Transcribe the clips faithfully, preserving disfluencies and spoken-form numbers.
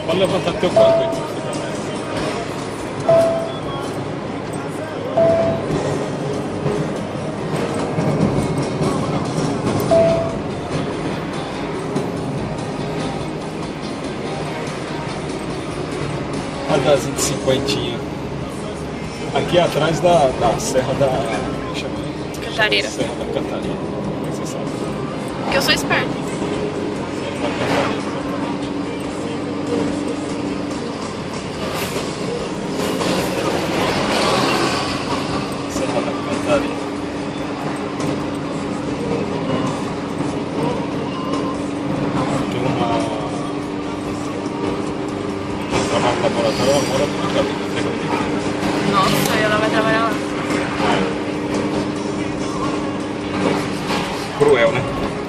Pode levantar teu canto aí. A dazinha de cinquentinha. Aqui atrás da, da Serra da... Como chama? Cantareira. Serra da Cantareira. Como é que você sabe? Porque eu sou esperto. Serra da Cantareira, exatamente. Serra da Cantareira. Tem uma... trabalho no laboratório, ela mora muito ali, você acredita? Nossa, ela vai trabalhar lá. Cruel, né?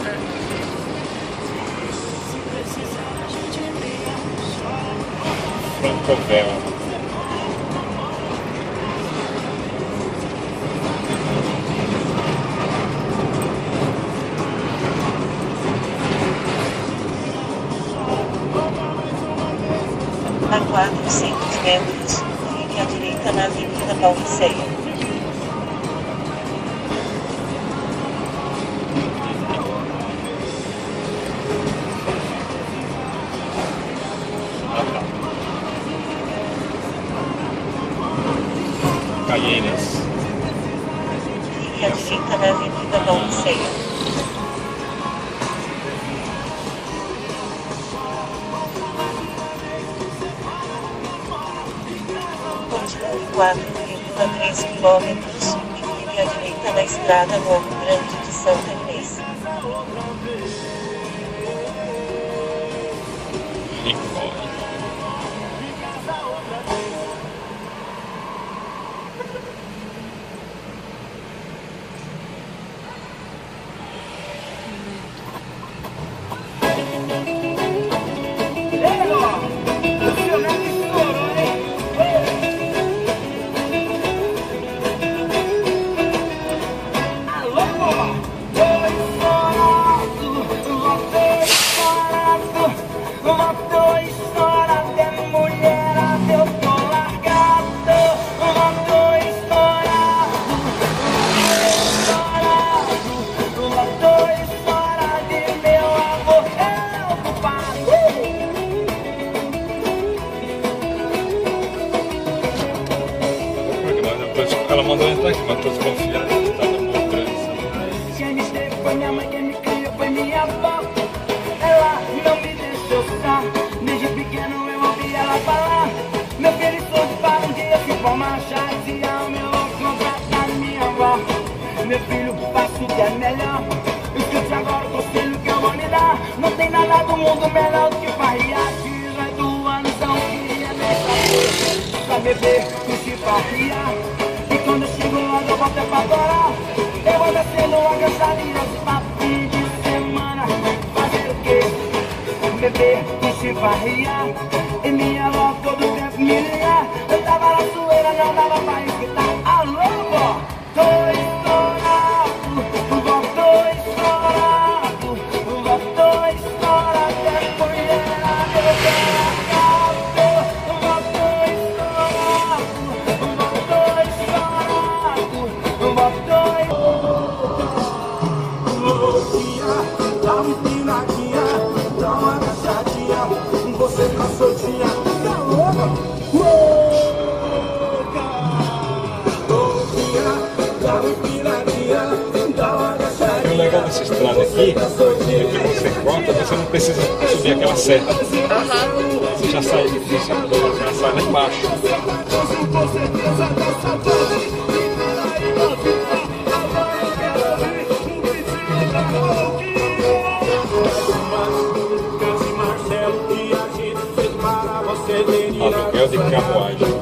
Francovel. A quatrocentos metros, vire à direita na Avenida Balbuceia. Cayenas. Vire à direita na Avenida Balbuceia. Continue quatro vírgula três quilômetros e vire à direita na estrada Novo Grande de Santa Inês. Ela mandou entrar aqui, mas tô desconfiado que tá no Novo Grande. Quem me teve foi minha mãe, quem me criou foi minha avó. Ela não me deixou só. Desde pequeno eu ouvi ela falar: meu filho, estou de para um dia se for marchar. Dizia o meu louco pra minha avó: meu filho, faça o que é melhor. Escute agora o conselho que eu vou lhe dar. Não tem nada do mundo melhor do que farriar. dezoito anos não queria deixar pra beber, curtir, farriar. Quando eu chego logo eu volto pra adorar. Eu vou descendo agasalhinha pra fim de semana. Fazer o quê? Beber, curtir, farriar. E minha avó todo tempo me ligar. Eu tava na zoeira, não dava pra escutar. Alô, vó, tô estourado. Vó, tô estourado. Vó, tô estourado. É mulherada, eu quero acabou. Vó, tô estourado. Vó, tô estourado. Vó, tô dá uma empinadinha, dá uma agachadinha. Você tá soltinha, tá louca? Louca! Louquinha, dá uma empinadinha, dá uma agachadinha. E o legal dessa estrada aqui é que você corta, você não precisa subir aquela serra. Aham. Você já sai, você já sai lá embaixo. Com certeza tá saltando. Aluguel de carruagem.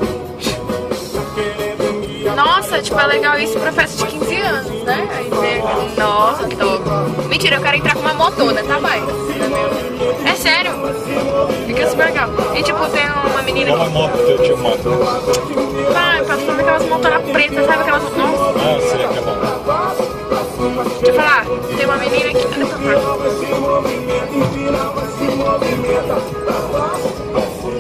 Nossa, tipo, é legal isso pra festa de quinze anos, né? Aí vem... Nossa, que top. Mentira, eu quero entrar com uma motona, tá, pai? É sério. Fica super legal. E tipo, tem uma menina Qual a que... moto que teu tio moto? Pai, passou aquelas motoras pretas, sabe aquelas... Nossa. Ah, sei que é bom. Deixa eu falar, tem uma menina que... Olha essa parte.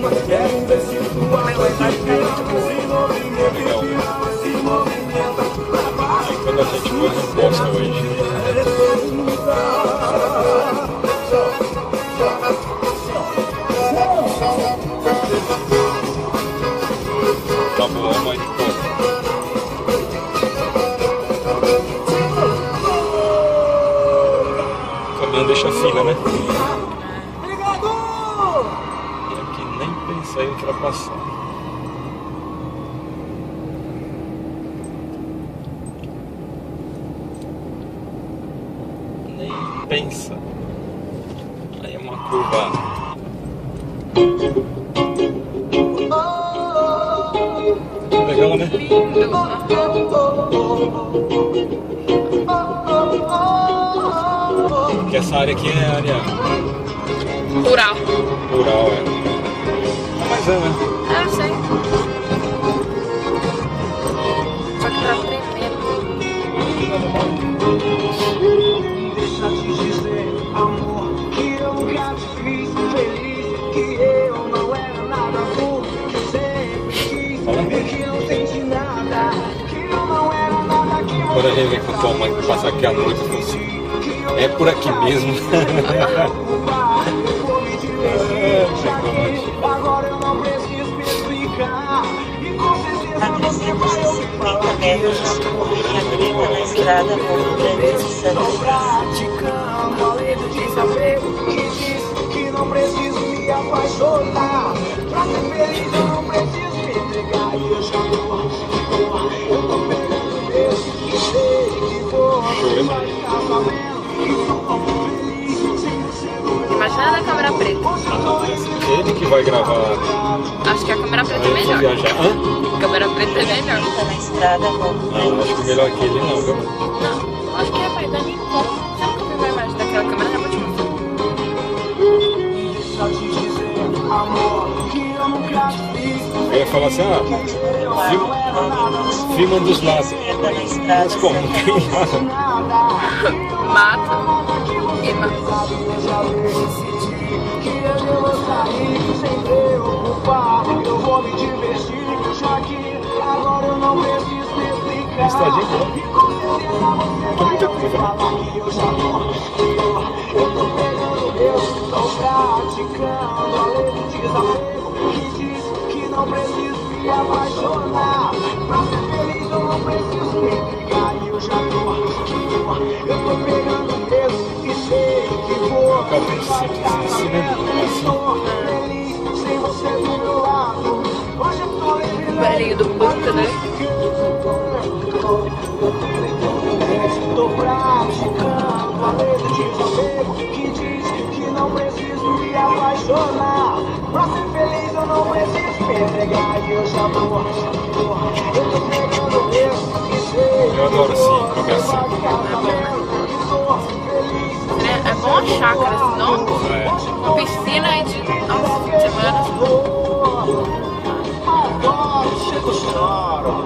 faixa fina, né? E aqui nem pensei em ultrapassar. Nem pensa. Aí é uma curva. Legal, né? Porque essa área aqui é área Rural. rural, é. Mas é, né? Ah, eu sei. Só que tá tremendo. Deixa eu te dizer, amor, que eu nunca te fiz feliz, que eu não era nada por sempre quis, que não senti nada, que eu não era nada que Quando a gente vem com tua mãe pra passar aqui a noite, eu falo assim, é por aqui mesmo. agora eu não preciso me explicar, e com certeza A você vai trezentos e cinquenta metros, acredita na estrada Morro Grande de Santa Cruz. praticando a lei do desapego, que diz que não preciso me apaixonar, pra ser feliz eu não preciso me entregar, e eu já tô, eu tô pegando mesmo, e sei que vou ficar sabendo que sou feliz, sem você no meu Imagina na câmera preta. Ele que vai gravar. Acho que a câmera preta é Aí eu vou melhor. viajar. Hã? A câmera preta é melhor. Acredita na estrada Morro Não, Grande acho de que melhor Santa que ele não, viu? Não, acho que é, pai. Dá nem conta. Você nunca viu uma imagem daquela câmera? Eu vou te mostrar. Deixa eu te dizer, amor, que eu nunca te fiz. Eu ia falar assim, ah, filma, filma dos lados. Esquerda na estrada Mas como? Não tem nada. Mata e mata. Eu já decidi que eu vou sair sem preocupar. Eu vou me divertir, já que agora eu não preciso me explicar. Estradinha boa. E com certeza você Tô muita vai curva. falar que eu já tô. Eu tô pegando Deus, tô praticando a lei do desapego, que diz que não preciso me apaixonar. Pra ser feliz eu não preciso me entregar. E eu já tô, eu tô pegando Deus e sei que vou Colocar o princípio em cima dele, assim. tô feliz sem você do meu lado. Hoje eu tô livre, Velhinho do puta, né? tô praticando a lei do desapego, que diz que não preciso me apaixonar. Pra ser feliz eu não preciso me entregar. E eu já tô, eu tô pegando Deus e sei. Eu adoro assim, conversa. É, é bom a chácara, senão É. uma piscina aí de nossa, fim de semana. Adoro, chego, choro.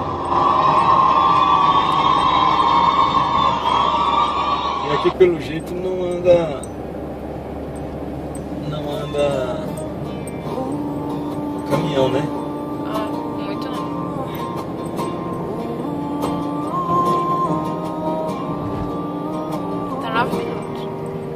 E aqui pelo jeito não anda. Não anda. Caminhão, né? Ah, muito não. Tá nove minutos.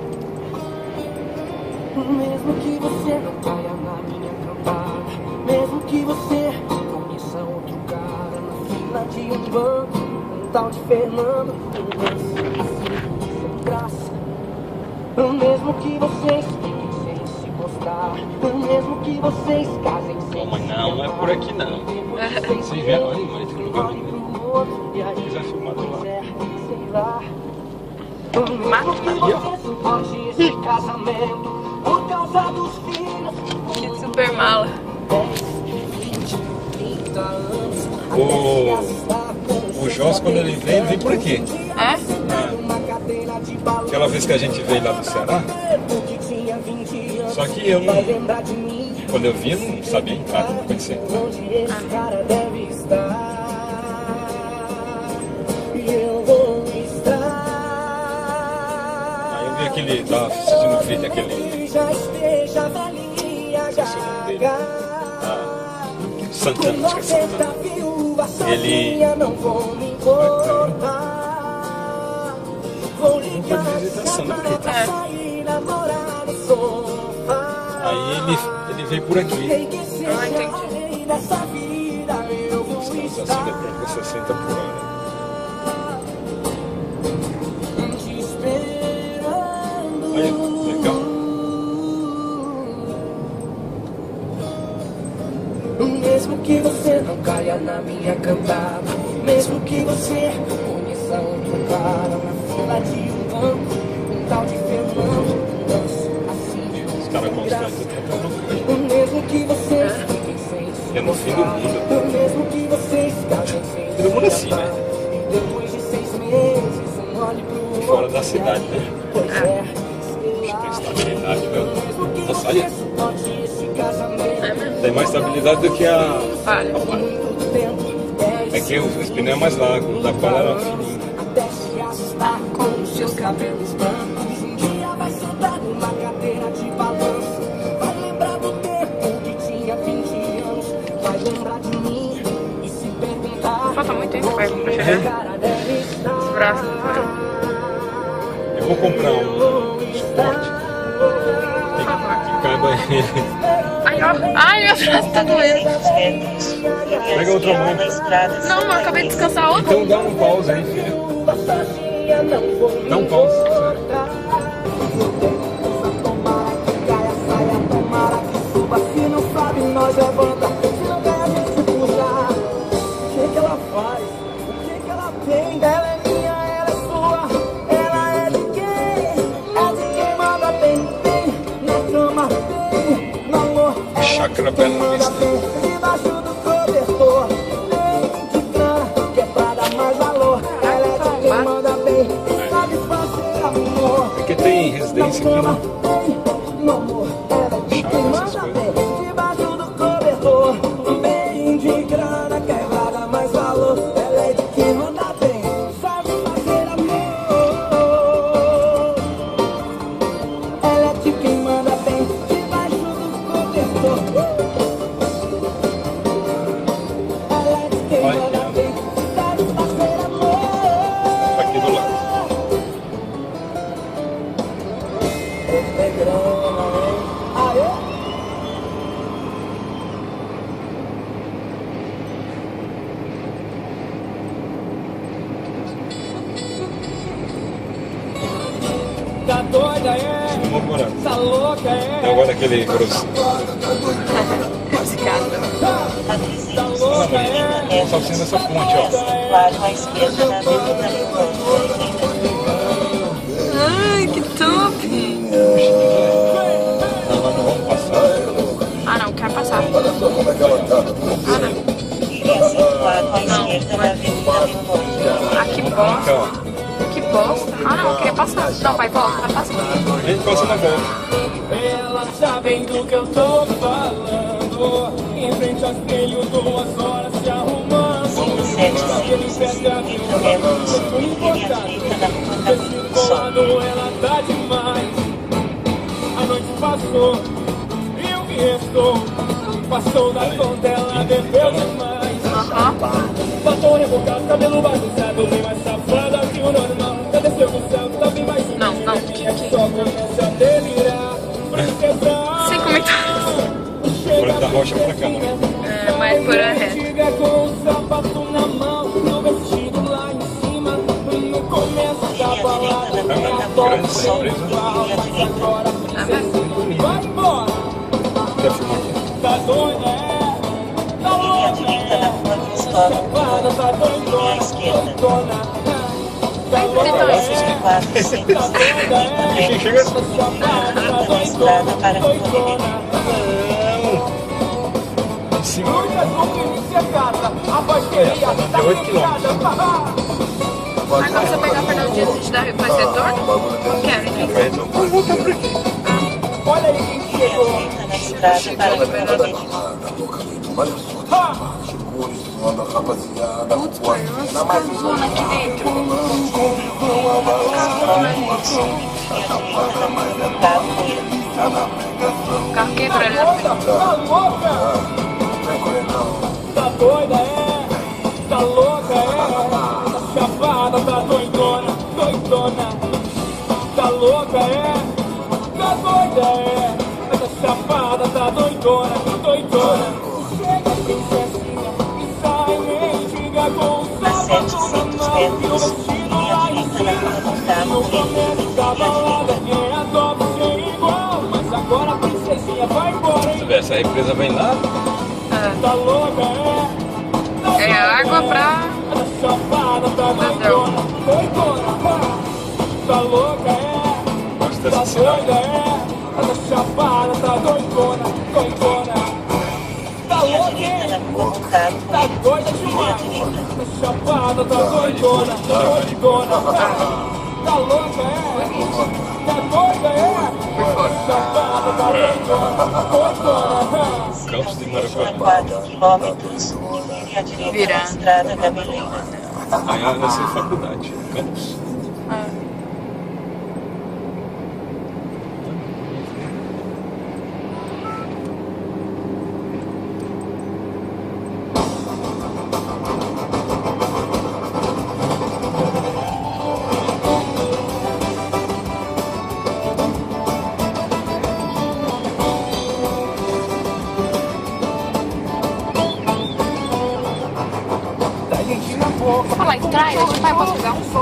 Mesmo que você não caia na minha campada, mesmo que você conheça outro cara na fila de um banco, um tal de Fernando, um lance assim, sem graça. Mesmo que vocês fiquem sem se gostar, mesmo que vocês casem sem Não, mas não, não é por aqui não. Vocês vieram ali, mas tem lugar lindo. e aí Já filmado lá. quiser, sei lá. Mata. Aí, ó. Pode esse casamento por causa dos filhos. Que super mala. O, o Joss, quando ele vem, ele vem por aqui. É? Aquela vez que a gente veio lá do Ceará, só que eu não. Quando eu vi, eu não sabia entrar, não conhecia. Onde esse cara deve estar, e eu vou estar. Aí eu vi aquele. Tava assistindo o vídeo, aquele. Já esteja velhinha, Não sei se é o nome dele. Ah, Santana, acho que é Santana. Ele. não vou me importar. Vou ligar visitação, né? É. sair, namorar no sofá. Aí ele, ele veio por aqui. Ah, entendi. Nessa vida eu vou Os carros assim, estar deve com sessenta por hora. te esperando. Aí, Mesmo que você não caia na minha cantada, mesmo que você conheça outro cara na fila de um banco, um tal de Fernando, assim, Os caras constantes tentando. mesmo que você É no fim do mundo. mesmo que você Todo mundo assim, né? depois de seis meses, um olhe pro Fora da cidade, né? pois é, Tem estabilidade, meu. Nossa, olha. É mesmo? Tem mais estabilidade do que a. Palha. a palha. É que os pneus é mais largos, da palha era fininho. até se assustar com os seus cabelos brancos. Um dia vai sentar numa cadeira de balanço, vai lembrar do tempo que tinha vinte anos, vai lembrar de mim e se perguntar. Falta muito tempo pra pra chegar. Cara deve estar. Os braços não vai. Eu vou comprar um suporte que, que caiba ele. Ai, ó. Ai, meu braço tá doendo. Pega outra mão. Não, eu acabei de descansar outro. Então dá um pause aí, filho. Dá um pause. Se não sabe, nós levanta. Se não der, a gente se puxa. O que que ela faz? O que que ela tem? Ela é minha, ela é sua. Ela é de quem? É de quem manda bem, bem. Na cama, bem. No amor, ela Chácara é de quem Bela manda Vista. bem. Debaixo do cobertor, bem de grana, que é pra dar mais valor. Ela é de quem manda bem. Sabe fazer amor. Porque tem residência aqui, né? No amor, ela é de quem manda bem. Debaixo do cobertor, bem de grana, quebrada mais valor. Ela é de quem manda bem, sabe fazer amor. Ela é de quem manda bem. Debaixo do cobertor. Ela é de quem Olha manda aqui, bem, sabe fazer amor. Tá aqui do lado. É grana, hein? Aê! Tá doida, é? Vamos morar. Tá louca, é? Eu gosto daquele grosso. Esse cara. Tá louca, é? Só sendo essa ponte, ó. Circular à esquerda na Avenida Leopoldo. Ai, que top. Tava no ano passado. Ah, não, quero passar. Ah, não. Iria circular à esquerda na Avenida Leopoldo. Ah, que bosta. Então, Que bosta. Ah, não, eu queria passar. Não, vai, volta, vai passar. a gente passa na volta. Ela sabe do que eu tô falando. Em frente ao espelho, duas horas se arrumando. Siga setecentos e cinquenta metros. Iria à direita na Rua Caminho do Sol. Ela tá demais. A noite passou e o que restou passou da conta, ela bebeu demais. Aham. Batom rebocado, cabelo bagunçado, bem mais safada que o normal. Já desceu do céu, tá bem mais um. Não, não, que É que- só começa a delirar. Quebrar. Sem comentários. Bora da rocha pra cá, né? É, mas por a reta. Chega com o sapato na mão, no vestido lá em cima, no começo da Iria à balada. direita na Rua É Caminho grande do essa Sol. empresa. Iria à direita. É mesmo? Vai embora, Quer filmar aqui? tá doida, é? Tá Iria à louca, direita na é? Rua Cristóvão Chapada, tá Colombo. Iria à doidona, esquerda. doidona, tá Ai, louca, bonitão é? esse. quatrocentos e cinquenta Quem metros. chega? Chapada, tá Na estrada para a Rua doidona. Em cima. Lucas, o que inicia casa, a voz queria, tá oito quilômetros. ligada. Mas quando você pegar Fernando Dias, a gente dá vai ser retorno? Quero. Vai retornar. Vamos voltar por aqui. Olha aí quem Iria à chegou. direita na estrada para a Rua Avenida. Ha! Putz, pai, nossa, casona aqui dentro. O carro quebrou ali na frente. Tá louca? Tá doida, é? Tá louca, é? Tá chapada, tá doidona, doidona. Tá louca, é? Tá doida, é? Tá chapada, tá doidona, doidona. Chega, princesinha, e sai, mendiga com o A sapato setecentos na mão e o metros. vestido Iria à lá em direita na Rua cima. No Otávio começo da balada, quem adora sem igual. Mas agora a princesinha vai embora, hein? Essa represa vem lá. Ah, É água pra... Entendeu? Gosto dessa cidade. Vire à direita na rua Montado, vire à direita. Campos de A Maracanã. quatro quilômetros, vire à direita Vira. na estrada da Beleza. Aí ela vai ser faculdade. Campos. Vou falar em trás, a gente vai posso pegar um?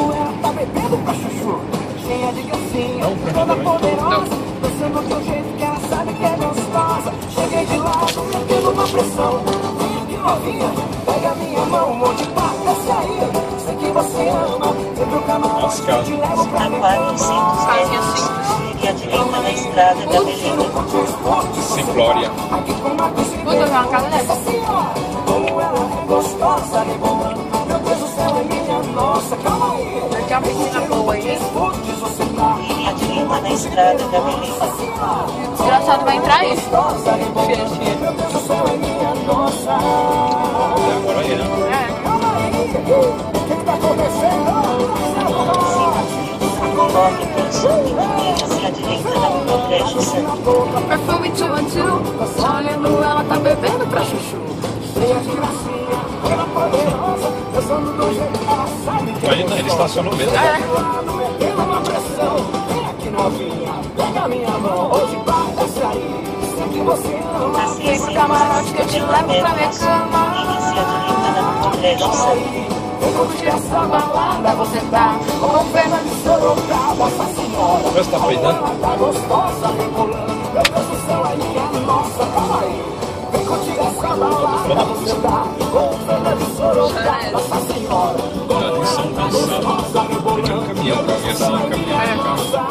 Não, pra mim também. Não. Dançando de um jeito que ela sabe que é gostosa. Cheguei de lado, metendo uma pressão. Vem aqui novinha, pega minha mão, um monte de papo, desce aí. Sei que você ama, sempre o camarote que eu te levo pra A mim. quatrocentos metros, vire à direita na estrada da Beleza. Simplória. Puta, vai uma casa dessa. Como ela é gostosa, rebolando. Meu Deus do céu, é minha nossa, calma aí. Tem uma piscina boa aí. Vire à direita na estrada da Beleza. Desgraçado vai entrar aí. Meu Deus do céu, é minha nossa. Agora aí, né? É. Calma aí, o que tá acontecendo? Quilômetros, vire-se à direita na rua Brejo Santo. Perfume two one two. Só olhando, ela tá bebendo pra chuchu. Cheia de gracinha, ela poderosa. Dançando do jeito que ela sabe que Aí né, ele estacionou mesmo. É. metendo uma pressão. Vem aqui novinha, pega minha mão. Hoje vai, desce aí. Sei que você ama. A Vem pro camarote que eu te levo pra minha cama. vire-se à direita na rua Brejo Santo. Vem curtir essa balada, você tá com pena de Sorocaba, essa senhora. Você tá peidando? Ela tá gostosa, rebolando. Meu Deus do céu, é minha nossa, calma aí. Vem curtir essa balada, você tá com pena de Sorocaba, essa senhora. Já tem som cansado. Tem um caminhão pra ver assim, um caminhão pra cá.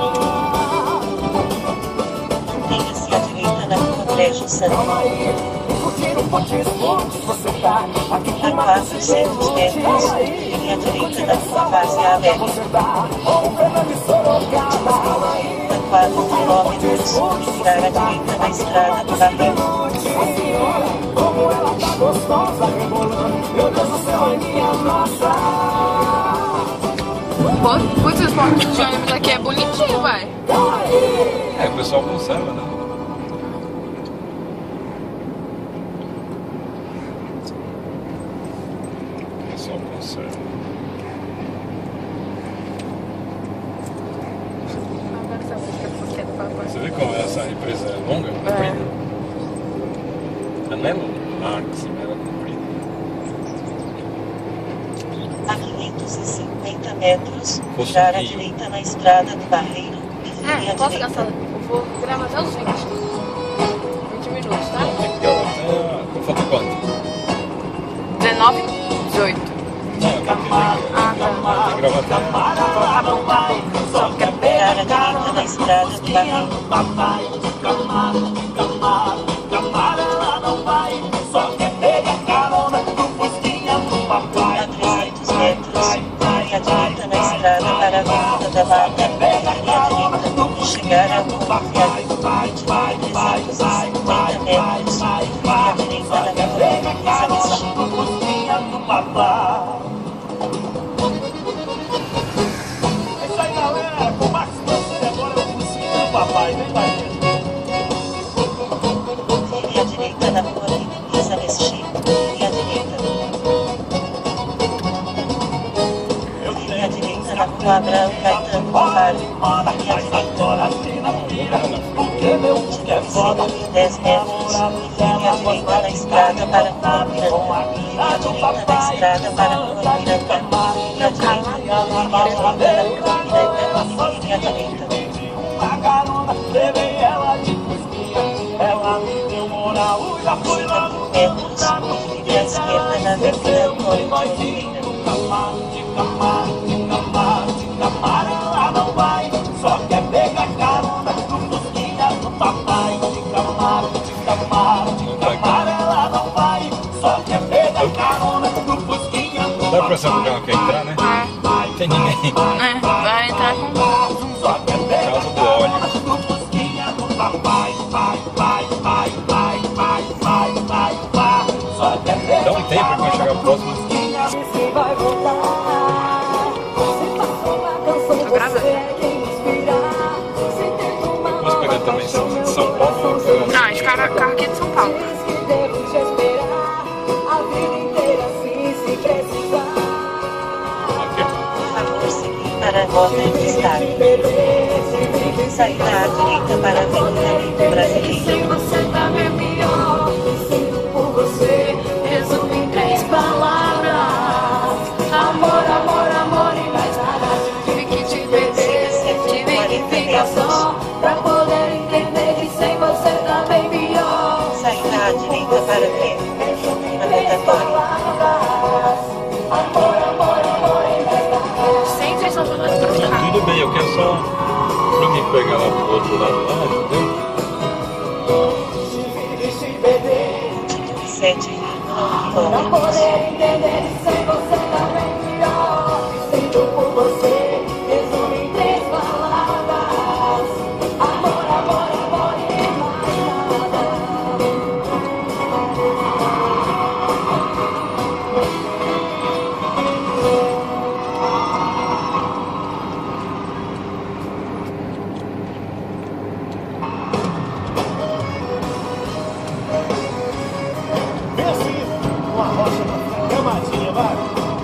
Vire-se à direita na rua Brejo Santo. Calma aí, vem curtir um pontes, pontes, você tá aqui A com uma quatrocentos metros, vire à direita na rua Várzea Velha. você tá com pena de Sorocaba, calma aí. A quatro quilômetros, virar à direita na estrada do Barreiro. A senhora, como ela tá gostosa, rebolando. Meu Deus do céu, é minha nossa. Putz, os pontos de ônibus aqui é bonitinho, vai. É, o pessoal conserva, né? O pessoal conserva. Você vê como essa represa é longa? Comprida? É mesmo? Ah, que sim, era comprida. A quinhentos e cinquenta metros, Fosse virar à Rio. direita na estrada do Barreiro e vire É, à posso direita. gastar? Eu vou gravar até os vinte. vinte minutos, tá? Não, tem que gravar até... Falta quanto? dezenove, dezoito. Não, tem que, tem que, Ah, tá. tem que gravar até... Tá bom, tá bom. Só quer Virar à direita na estrada do Barreiro. A trezentos metros, vire à direita na estrada para a Avenida da Mata. Vire à direita e chegar à rua Viaduto Vítima. trezentos e cinquenta metros, vire à direita na rua Luiza Mesquita. Vire à direita na rua Luiza Mesquita. Vire à direita. Vire à direita na rua Abraão Caetano Faro. Vire à direita. Chegando dez metros. Vire à direita na estrada para a rua Miranda. Vire à direita na estrada para a rua Miranda. Vire à direita. Vire à direita na rua Miranda. Vire à direita. Uma garota, levei ela de cozinha. Ela me deu moral, já fui lá. extremos, e à esquerda na Avenida Antônio de Oliveira. Dá pra saber que ela quer entrar, né? Não tem ninguém. É, vai entrar com Casa do óleo. Dá um tempo pra chegar próximo. Tô gravando. Vamos pegar também São Paulo. Não, esse carro, carro aqui é de São Paulo. Favor seguir para a rota de estado. Sair à direita para a Avenida Livre Brasileira. Sem você tá bem melhor. Sinto por você, resumo em três palavras: amor, amor, amor e mais nada. Tive que te perder, tive que ficar só pra poder entender que sem você tá bem melhor. Sair à direita para ver a rotatória. Sempre são todas pra Não, ficar. tudo bem, eu quero só pra me pegar lá pro outro lado lá, entendeu? sete quilômetros. Poder entender que sem você tá bem melhor. Sinto por você, resumo em três palavras: amor, amor, amor e mais nada. Vem assim, uma rocha pra ficar camadinha, vai.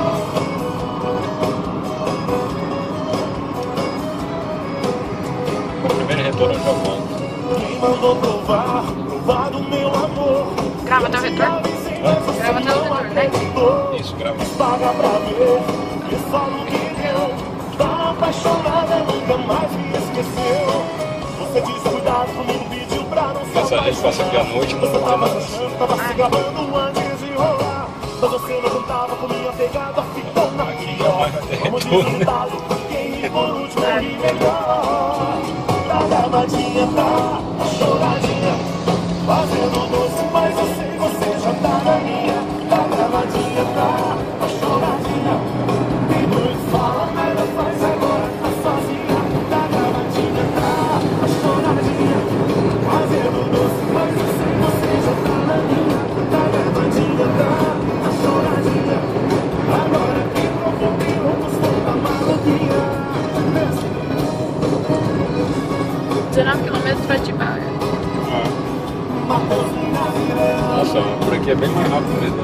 Primeiro retorno ao Japão. Quem mandou provar, provar do meu amor. Grava até o retorno. Grava até o retorno, né? Isso, grava. Paga pra ver, e fala o que deu. Tá apaixonada, nunca mais me esqueceu. Você disse cuidado comigo, pediu pra não se Essa gente passa aqui à noite, não Você vai ter tava nada. achando, tava se gabando antes de rolar. Mas você não contava com minha pegada, ficou na pior. Como diz o ditado, quem ri por último ri melhor. Tá gravadinha, tá choradinha, fazendo doce, mas eu sei você já tá na minha. Tá gravadinha, tá choradinha, tem muito fala, nada faz agora, tá sozinha. Tá gravadinha, tá choradinha, fazendo doce, mas eu sei você já tá na minha. Tá gravadinha, tá choradinha, agora que provoquei outros com a maluquinha. dezenove quilômetros pra Atibaia. Nossa, por aqui é bem mais rápido mesmo.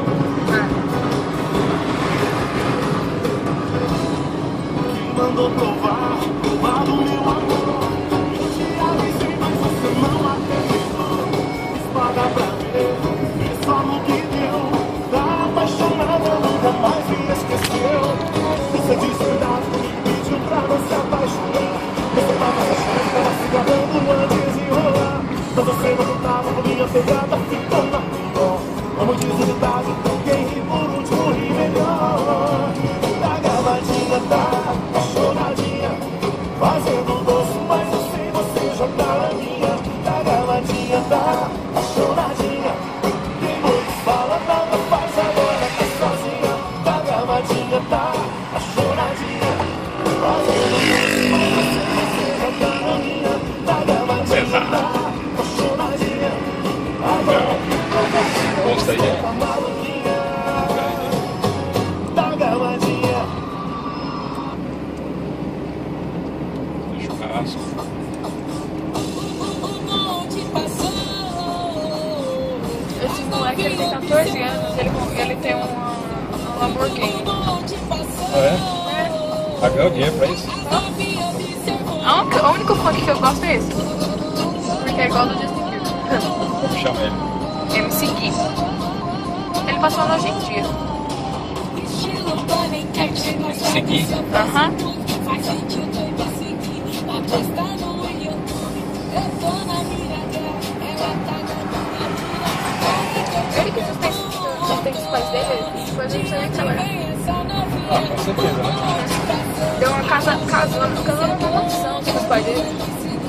Mandou provar, provar do meu amor. Eu te avisei, mas você não acreditou. Espada pra ver, vê só no que deu. Tá apaixonada, nunca mais me esqueceu. Você disse cuidado comigo, pediu pra não se apaixonar. Você tava achando, tava se gabando antes de rolar. Mas você não contava com minha pegada, ficou na pior. Como diz o ditado, quem ri por último ri melhor. Tá gravadinha, tá choradinha, fazendo doce, mas eu sei você já tá na minha. Tá gravadinha, tá choradinha, quem muito fala nada faz agora, tá sozinha. Tá gravadinha, tá choradinha, fazendo doce, mas eu sei você já tá na minha. Tá gravadinha, tá choradinha, agora que Gosta aí, tá é? maluquinha. Tá gravadinha. Churrasco. Esse moleque ele tem quatorze anos, ele, ele tem uma, uma Lamborghini. Ah, é? Vai ganhar o dinheiro pra isso? A única- O único funk que eu gosto é esse. Porque é igual do Justin Bieber. Como chama ele? M C Gui. Ele passou na Argentina. Seguir. Aham. Ele que sustenta mas eu não sei nem trabalhar. Ah, com certeza, né? Deu uma casa, casando, casando uma maldição com os pais dele.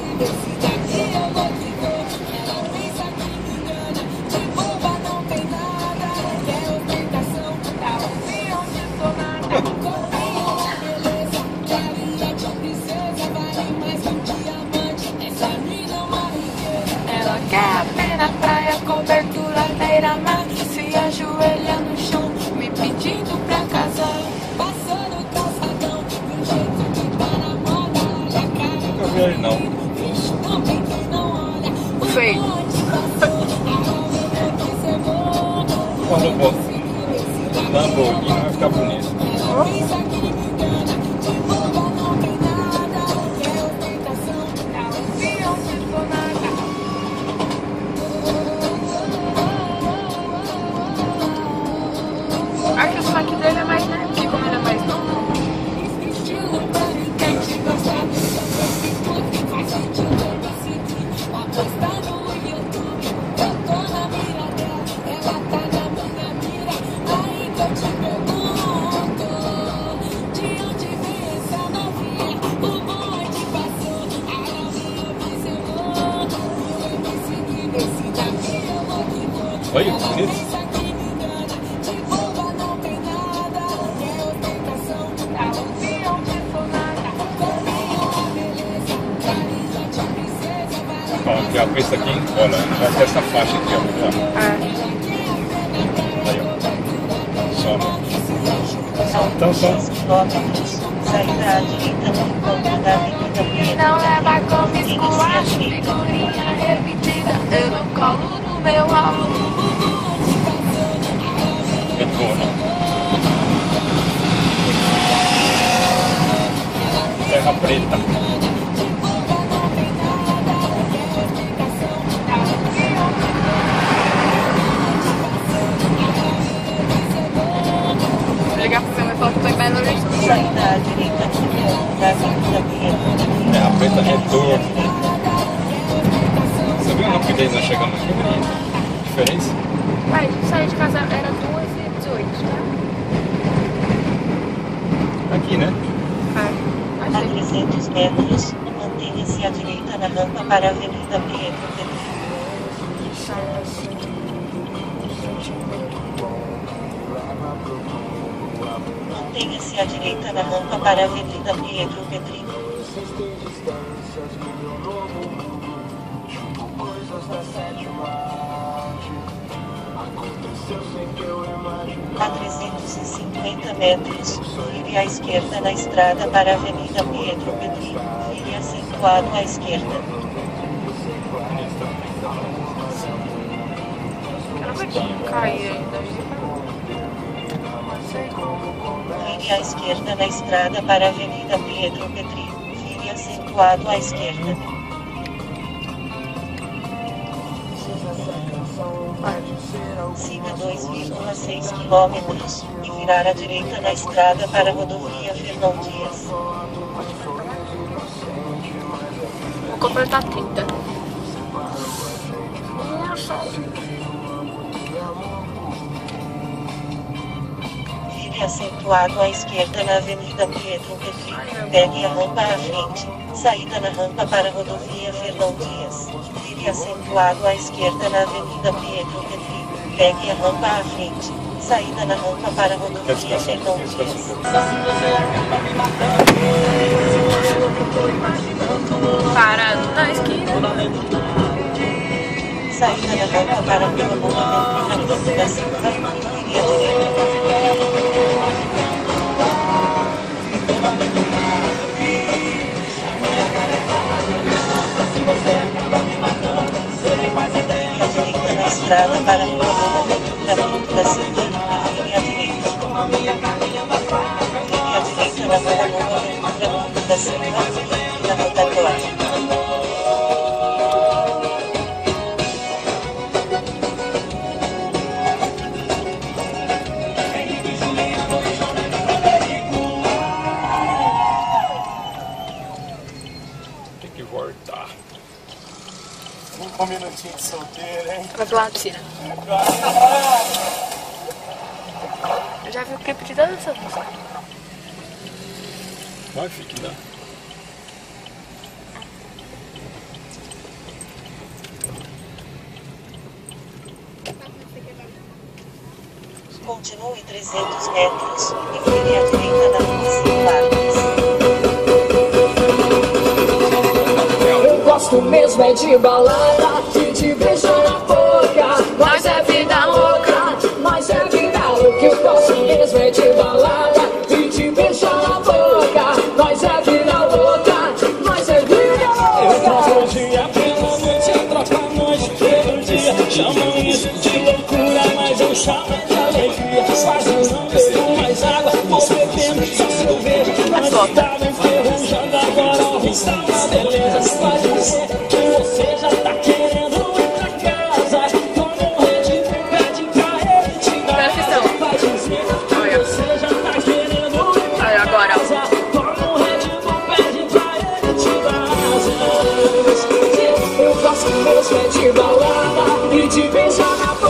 Ela quer apenas praia, cobertura, beira-mar, se ajoelha no chão, me pedindo pra casar. Passando calçadão, do jeito que tá na moda. Nunca vi ele não. Feio. Quando eu boto Lamborghini vai ficar bonito. Acho que o sotaque dele é mais, né? Porque como ele é mais novo. Olha, bonito. Ó, que a pista aqui, olha, vai ter essa faixa aqui, ó. É. Aí, ó. Só, então só. quilômetros, saída à direita no encontro da Avenida Pedro. Não leva como esculacho, figurinha repetida, eu não colo no meu álbum. Retorno. Terra preta. Vou ligar pro meu e falar que eu tô em Belo Horizonte. Saída à direita no encontro da Avenida Pedro. Terra preta, retorno. Você viu não? Porque daí nós chegamos aqui, diferença? Pai, sair de casa era duas e dezoito, tá? Aqui, né? É. A Achei. trezentos metros, mantenha-se à direita na rampa para a Avenida Pedro Pedro. Mantenha-se à direita na rampa para a Avenida Pedro Pedrinho. A trezentos e cinquenta metros, vire à esquerda na estrada para a Avenida Pedro Pedrinho. Vire acentuado à esquerda. Eu não vou cair ainda. Vire à esquerda na estrada para a Avenida Pedro Pedrinho. Vire acentuado à esquerda. Siga dois vírgula seis quilômetros e virar à direita na estrada para a rodovia Fernão Dias. Vou completar trinta. Nossa. Vire acentuado à esquerda na Avenida Pedro Pedrinho. Pegue a rampa à frente. Saída na rampa para a rodovia Fernão Dias. Vire acentuado à esquerda na Avenida Pedro Pedrinho. Pegue a rampa à frente. Saída na rampa para a rodovia Fernão Dias. Parado na esquina. Saída na rampa para a rua Movimento Raimundo da Silva. Vire à direita. Na estrada para a rua Movimento da Silva. Vire à direita. Vire à direita na rua Movimento da Silva. Na rotatória. Tem que voltar. Cinco minutinhos de solteiro, hein? Vai pular na piscina. Eu Já viu o clipe de todas essas músicas? Vai, fique lá. Continue trezentos metros e vire à direita da rua Cinco Lagos. Eu gosto mesmo é de balada, de te beijar na boca. Mas é vida louca, mas é vida louca. Eu gosto mesmo é de balada, de te beijar na boca. Mas é vida louca, mas é vida louca. Eu dia pela noite, eu troco a noite pelo dia. Chamam isso de loucura, mas eu chamo de alegria. Quase não bebo mais água, vou bebendo só cerveja. Mas estava enferrujando, agora o rim está uma beleza. Vai dizer que você já tá querendo ir pra casa. Toma um Red Bull, pede pra ele te dar. Vai dizer que você já tá querendo ir pra casa. Toma um Red Bull, pede pra ele te dar. Eu gosto mesmo é de balada, e de beijar na boca.